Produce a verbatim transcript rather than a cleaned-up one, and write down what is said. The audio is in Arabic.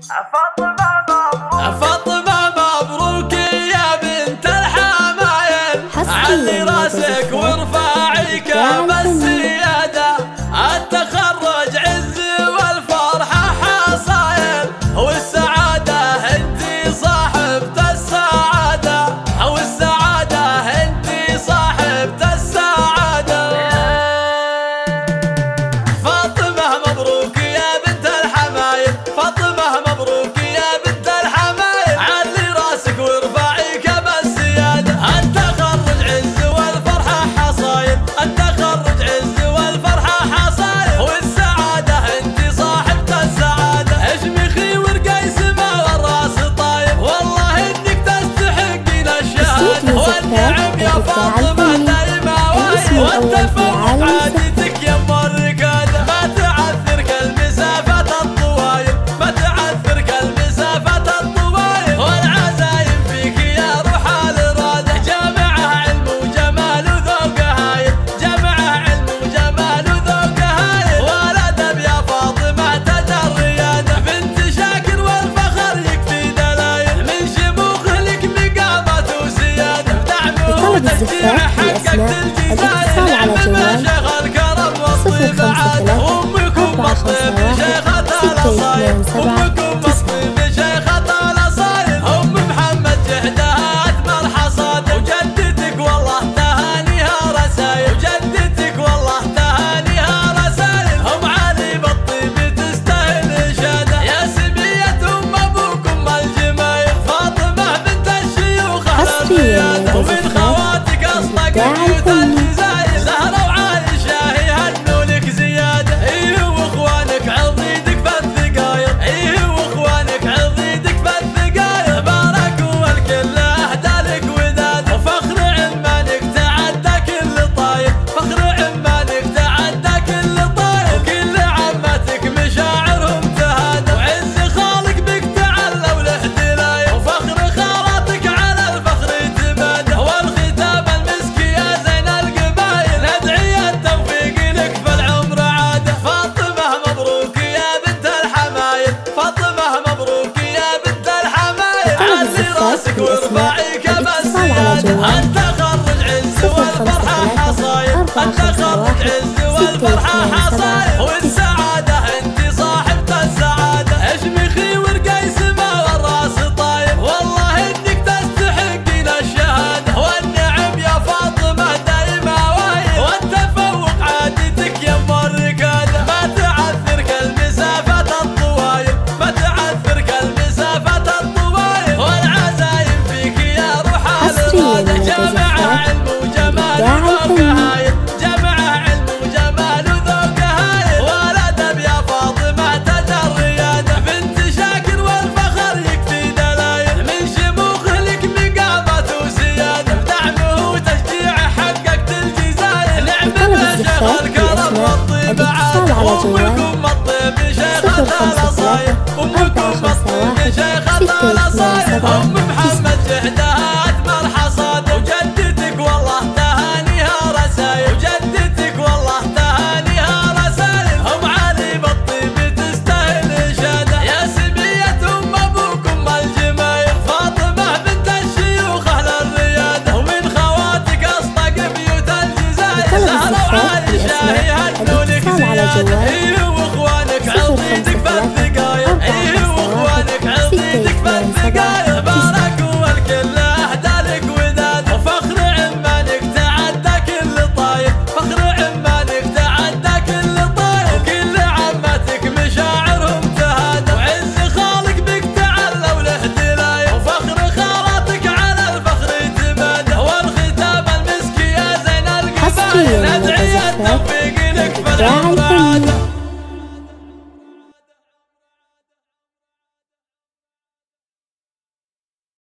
فاطمة مبروك فاطمة مبروك يا بنت الحمايل، علي راسك وارفعي كام السيادة، التخرج عز والفرحة حصايل، والسعادة انتي صاحبة السعادة، والسعادة انتي صاحبة السعادة. فاطمة مبروك يا بنت الحمايل، فاطمة مبروك يا بنت الحمايل، علي راسك وارفعي كام السيادة، التخرج عز والفرحة حصايل، التخرج عز والفرحة حصايل، والسعادة انتي صاحبة السعادة، اشمخي وارقي سما والراس طاير، والله انك تستحقين الشهادة، والنعم يا فاطمة دايما وايد، والتفوق عادتك يا ام الركادة، ما تعذرك المسافة الطوايل، ما تعذرك المسافة الطوايل، والعزايم فيك يا روح الإرادة، جامعة علم وجمال وذوق هايل، جامعة علم وجمال وذوق هايل، والأدب يا فاطمة تاج الريادة، بنت شاكر والفخر يكفي دلايل، من شموخ لك مقامات وسيادة، بدعم وتشجيع حقك الجزاير، نعم ما شيخ الكرم والطيب عادة، أمكم الطيب شيخة الأصايل، أمكم الطيب شيخة الأصايل، أم محمد جهدها أثمر حصاد، وجدتك والله تهانيها رسايل، وجدتك والله تهانيها رسايل، أم علي بالطيب تستاهل إشادة، يا سمية أم أبوكم الجمايل، فاطمة بنت الشيوخ أهل الريادة، ومن خواتك أصدق بيوت الجزاير، زهرة وعايشة يهنوا لك زيادة، إيه وإخوانك عضيدك في الثقاير، إيه وإخوانك عضيدك في الثقاير، باركوا والكل أهدى لك وداد، وفخر عمانك تعدى كل طاير، فخر عمانك تعدى كل طاير، وكل عماتك مشاعرهم تهادى، وعز خالك بك تعلى وله دلاير، وفخر خالاتك على الفخر تبادى، والختام المسك يا زين القبايل، ندعي التوفيق لك في العمر عاده، فاطمة مبروك يا بنت الحمايل، فاطمة مبروك يا بنت الحمايل، علي راسك وارفعي كام السيادة، التخرج عز والفرحة حصايل، التخرج عز والفرحة حصايل، والسعادة انتي صاحبة السعادة، اشمخي وارقي سما والراس طاير، والله انك تستحقين الشهادة، والنعم يا فاطمة دايما وايد، والتفوق عادتك يا ام الركادة، ما تعذرك المسافة الطوايل، ما تعذرك المسافة الطوايل، والعزايم فيك يا روح الإرادة، جامعة علم وجمال وذوق هايل، جامعة علم وجمال وذوق هايل، والأدب يا فاطمة تاج الريادة، بنت شاكر والفخر يكفي دلايل، من شموخ لك مقامات وسيادة، بدعم وتشجيع حقك الجزاير، نعم ما شيخ الكرم والطيب عادة، أمكم الطيب شيخة الأصايل، أمكم الطيب شيخة الأصايل.